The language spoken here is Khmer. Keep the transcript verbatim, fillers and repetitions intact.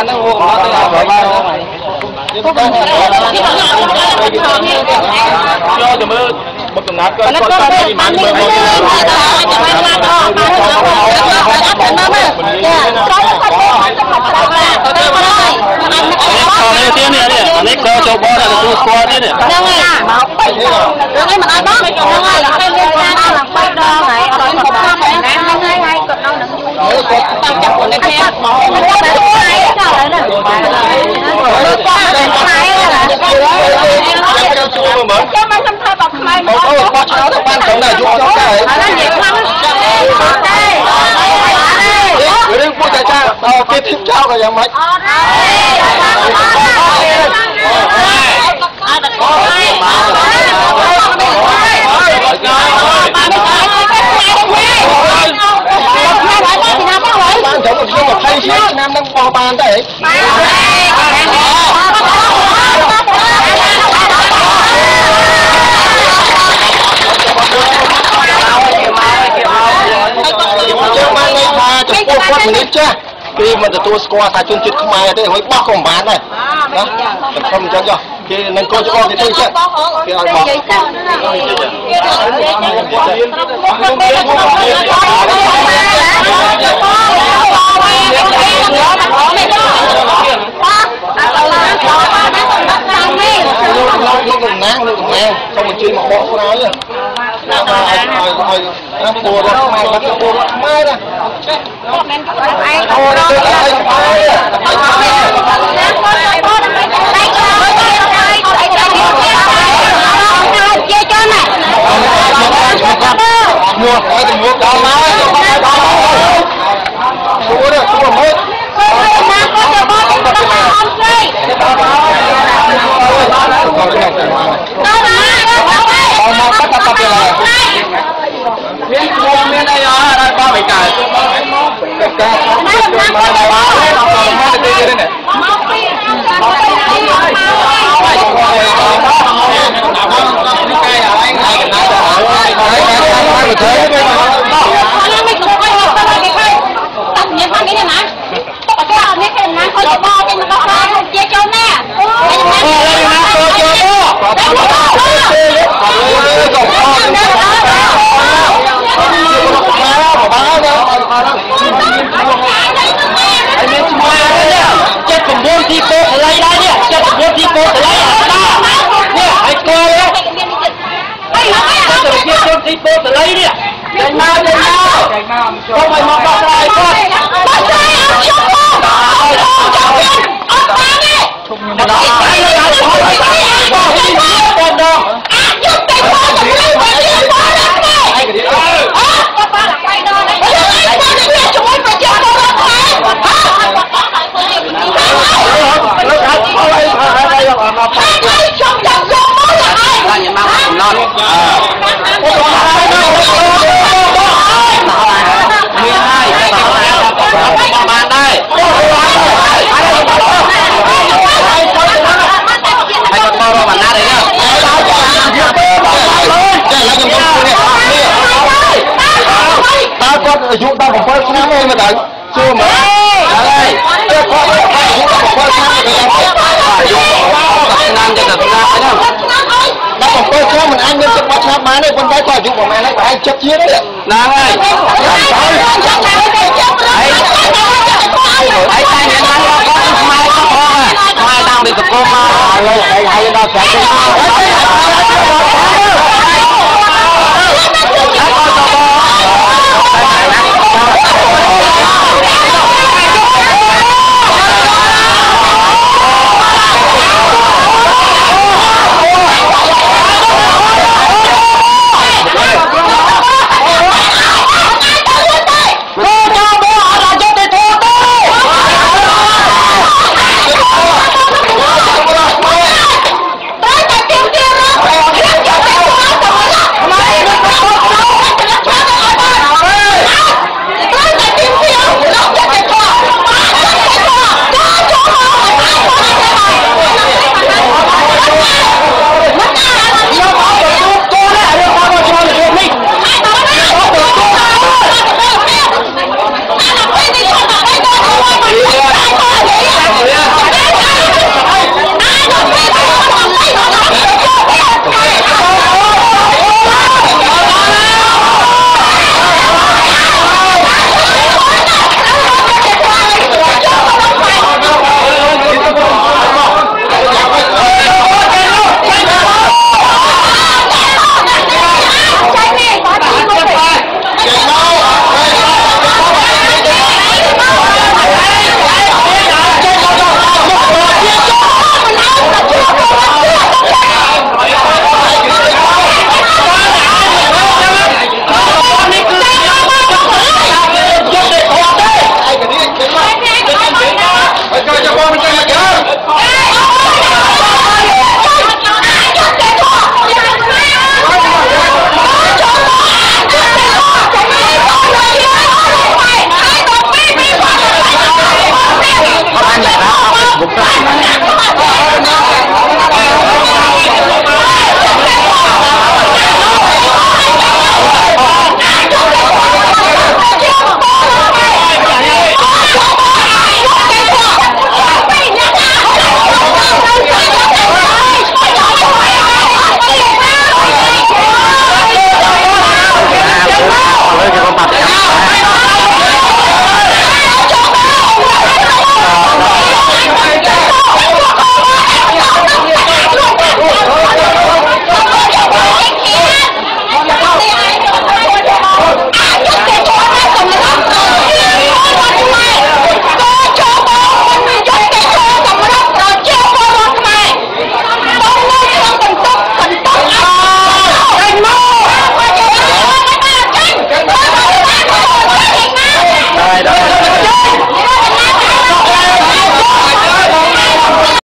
បានហ្នឹងហូបមកទៅឲ្យបានយកទៅយកទៅមើលបុកកំណាត់គាត់គាត់តាមពីបានមើលមកនេះទៀតនេះនេះក៏ចូលបោះដល់ទទួលស្គាល់ទៀតហ្នឹងហើយមកបែកហ្នឹងហើយមិនអត់បងហ្នឹងហើយតែមានការឡើងបែកដងហើយអត់មកតាមណាហ្នឹងហើយហើយគាត់នៅនឹងយូរគាត់តាមចាប់ខ្លួននេះមកគាត់ហើយចោលហ្នឹងគាត់តែខ្មែរចូលមើលចាំមកសំថើបខ្មែរមកអូបោះឆ្នោតទៅបានត្រឹមតែយូរទៅហើយអានេះនិយាយខ្លាំងទេរឿងពួកចាចាដល់គេធីបចោលក៏យ៉ាងម៉េចអត់ទេអត់ទេបានចូលមកខ្ញុំ20ឆ្នាំនឹងបោះបានទេយើងបាននិយាយថាចំពោះគាត់មនុស្សចាស់គេមិនទទួលស្គាល់ថាជនជាតិខ្មែរទេហើយបោះក៏មិនបានដែរណាខ្ញុំអញ្ចឹងចុះគេនឹងកោចកោគេទៅចេះគេឲ្យបោះលោកតំណាងលោកតំណាងសូមអញ្ជើញមកបកស្រាយណាឲ្យឲ្យឲ្យពួររត់ខ្មែរបាត់ពួររត់ខ្មែរណាមិនក៏ឯងអូរត់ឯងជាចនណាមួកឲ្យទៅមួកដល់មកពួរពួរមកណាក៏ទៅបោះទៅដល់អមស្រីដល់មកបាត់បាត់ទៅឡើយមានខ្ញុំមានអីអត់ដល់បោះមិនកើតទៅកាមកមកមកទៅទៀតនេះមកពីមកពីកាយឲ្យកាយកណ្ដាលទៅហើយហើយទៅទៅទៅមិនគួរឲ្យទៅគេឃើញតាញ៉ាំខាងនេះណាតែគេអត់មានគេណាគាត់ទៅបោះចេញមកបោះជាចូលណាអូយណាចូលចូលចិត្តកំពុងទីពោកលៃដែរនេះចិត្តកំពុងទីពោកលៃអានេះឲ្យស្គាល់នេះចិត្តទៅជាជនទីពោកលៃនេះចេញមកចេញមកចេញមកចូលមកមកបោះស្រាយគាត់បោះស្រាយអត់ជុំមកចាំទៀតអត់បានទេជុំខ្ញុំដល់ហើយដល់ហើយបងបងបងអាយុតែបងទៅលើវិញបងណាឯងក៏អើអត់បានបាយដល់ឯងបងជួយប្រជាពលរដ្ឋខ្មែរអត់លោកអាចឲ្យឲ្យឲ្យយកមកផាត់ខ្ញុំចង់យកមកឲ្យបានញ៉ាំមកកំណត់អឺមានហើយបានដែរហើយគាត់មករកបណ្ណាទេណាតើគាត់អាយុដល់7ឆ្នាំទេមើលទៅសួរមើលហើយតើគាត់អាយុដល់7ឆ្នាំទេអាយុឆ្នាំទៅដល់ឆ្នាំហ្នឹងដល់7ឆ្នាំមិនអាចមានចិត្តបោះឆ្នោតបានទេប៉ុន្តែគាត់អាយុប្រហែលហើយប្រហែល70ជាងទេហ្នឹងហើយហើយតែមានបានគាត់ខ្មែរគាត់ផងខ្មែរតាំងពីសង្គមមកឥឡូវហើយដល់ស្រាប់ទេ